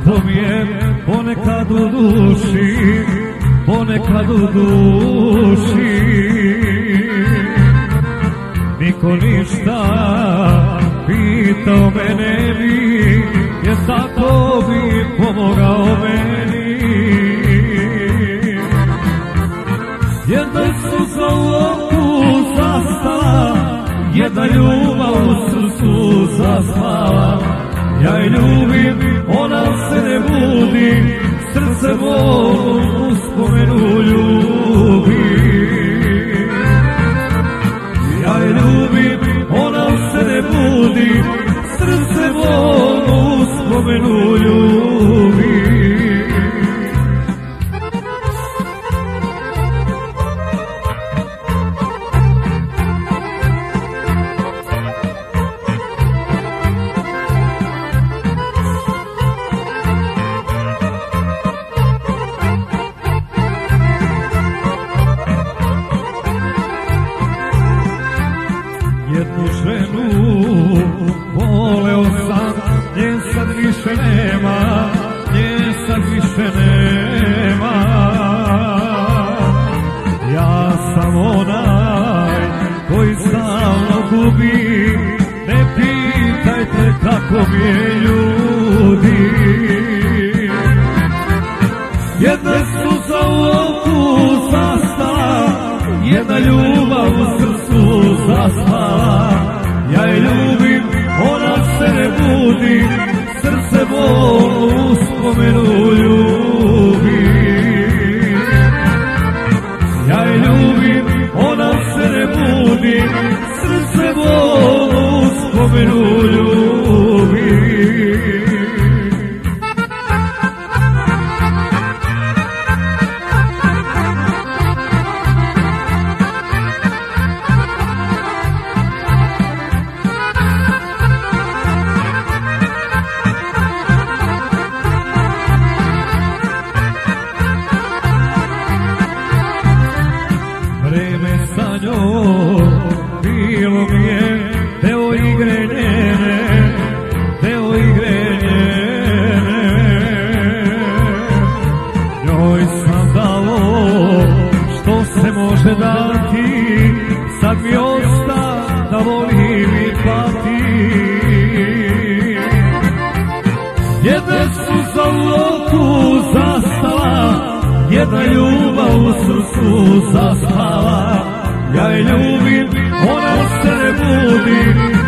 tako mi je ponekad u duši, ponekad u duši. Niko ništa pitao mene bi, jer tako bi pomogao meni. Jedna suza u oku zastala, jedna ljubav u srcu zaspala. Ja je ljubim, ona se ne budi, srce volno uspomenu ljubi. Ja je ljubim, ona se ne budi, srce volno uspomenu ljubi. Jednu ženu voleo sam, nje sad više nema, nje sad više nema. Ja sam onaj koji stalno gubi, ne pitajte kako mi je ljudi. Jedna suza u oku zastala, jedna ljubav u srcu zaspala. Ja je ljubim, ona se ne budi, srce volno uspomenu ljubi. Ja je ljubim, ona se ne budi, srce volno uspomenu ljubi. Vreme sa njom bilo mi je deo igre njene, deo igre njene. Njoj sam dao što se može dati, sad mi osta da volim i pati. Jedna suza u oku zastala, jedna ljubav u srcu zaspala. Ja je ljubim, ona se ne budi,